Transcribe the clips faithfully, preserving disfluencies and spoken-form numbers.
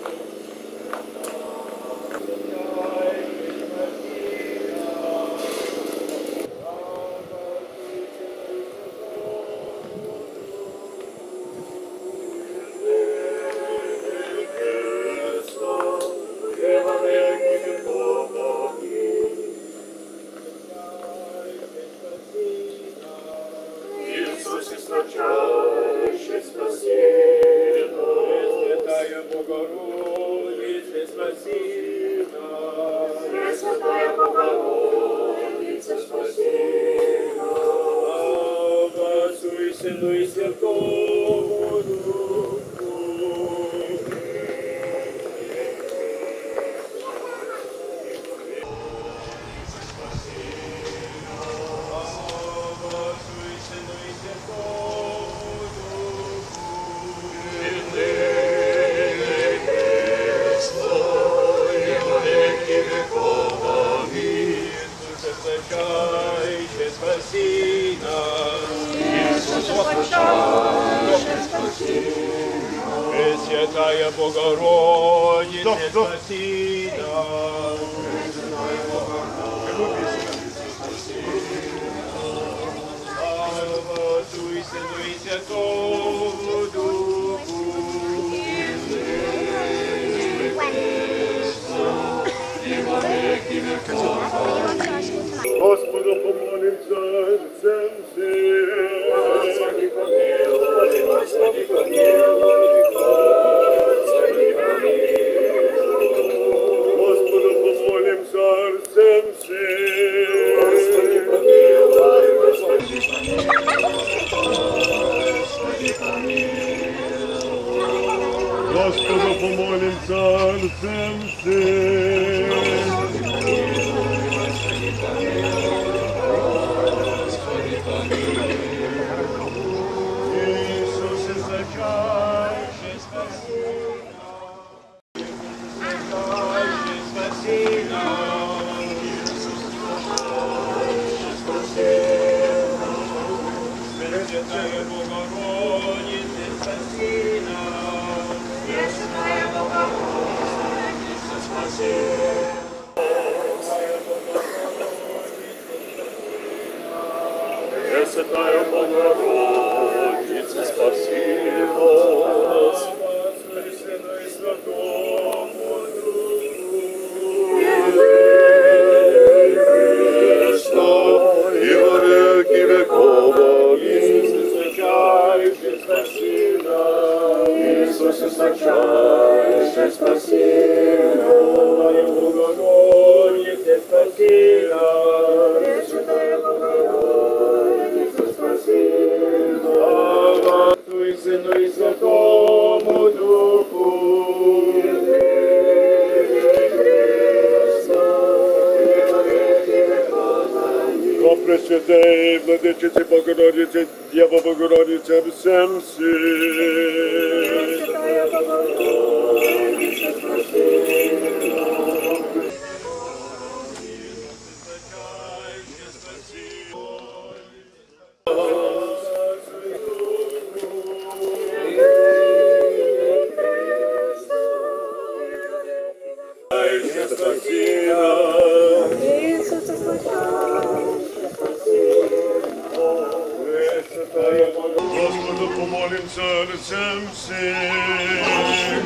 Пресвятая Богородица, спаси нас. Слава Отцу и Сыну и Святому Духу. Господу помолимся всем всем. Господи помилуй, Господи помилуй, Господи помилуй. Господу помолимся всем всем. Господи помилуй, Господи помилуй. Господу помолимся всем всем. Иисусе, зачайше, спаси нас. Зачайше, спаси нас. Иисус, зачайше, спаси нас. Пресвятая Богородица, спаси нас. Пресвятая Богородица, спаси нас. Пресвятая Богородица, спаси нас. Слава Сыну и Святому Духу. Христа, и во веки веков. Иисусе, сочайше, спаси нас. Иисусе, сочайше, спаси нас. Богородице, спаси нас. Пресвятая Богородица, спаси нас. Слава Отцу и Сыну и Святому Духу. О Пресвятей Владычице Богородице, Дева Богородице, всем сил. Пресвятая Богородица, спаси нас. Господу помолимся всем всем.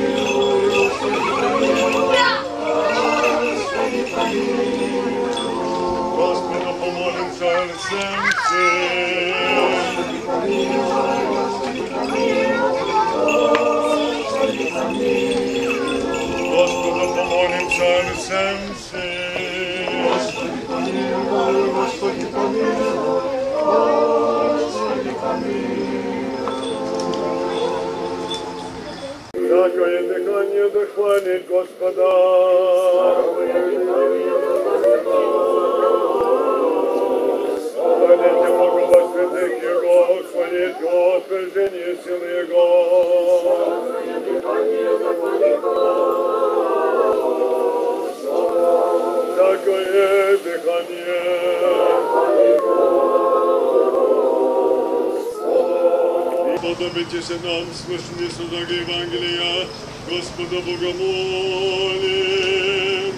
Господу помолимся всем всем. Господу помолимся всем всем. Господи помилуй, Господи помилуй, Господи помилуй. Всякое дыхание дохвалит Господа. Хвалите Бога во святых Его, хвалите Его в движении сил Его. Всякое дыхание Сподобитесь нам слышание суда Евангелия, Господа Бога молим.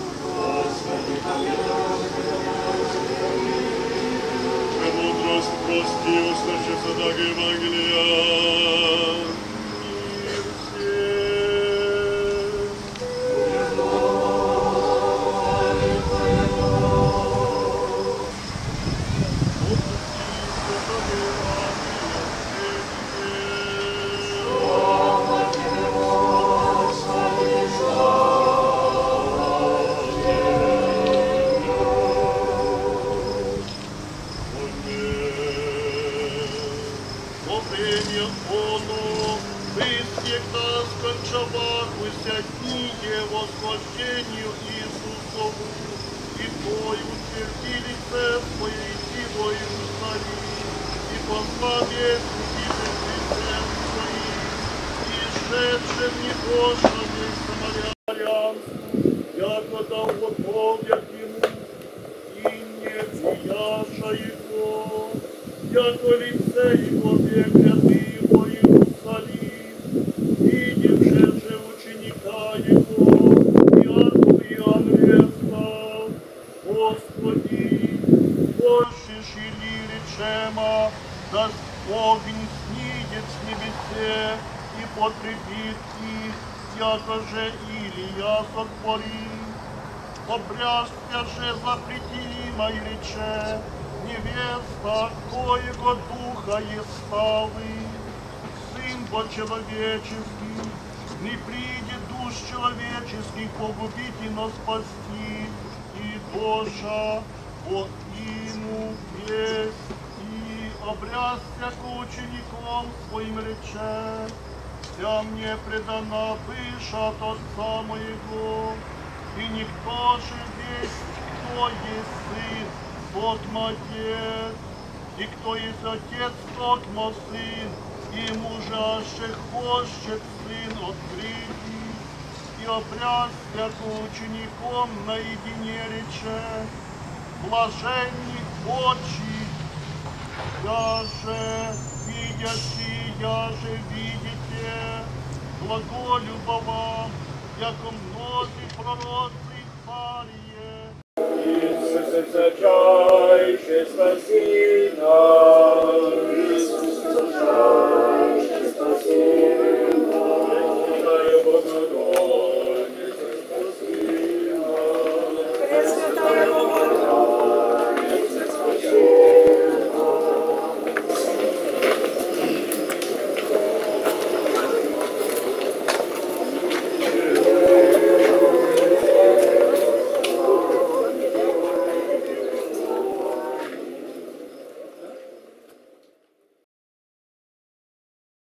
Премудрость прости, услыши суда Евангелия. Мир восхождению Иисусову, и Твой утвердили церковь и Твой Иерусалим, и пословесники Христем Твоим, и шедшим непрошенным самарянству, яко долгоповят ему, и не прияша его, яко лице его бегряды во Иерусалим, видевши же ученика его, Господи, больше шили речема, да огонь снидет с небесе и потребит их, яко же Илия сотворил. Обряжся же запретимо и рече, невеста, коего духа еставы, сын по-человеческий, не придет душ человеческих погубить и но спасти. И Божа по ему есть, и обрязся к учеником своим рече, вся мне предана выше от Отца моего, и никто же весь, кто есть сын, тот отец, и кто есть отец, тот мо сын, и мужа же хочет сын открыть. И обрязся к учеником наедине рече, блаженни очи, я же видящий, я же видите, глаголю вам, яко многие пророцы царие. Иисусе, сочайше спаси нас. Иисусе, сочайше спаси нас.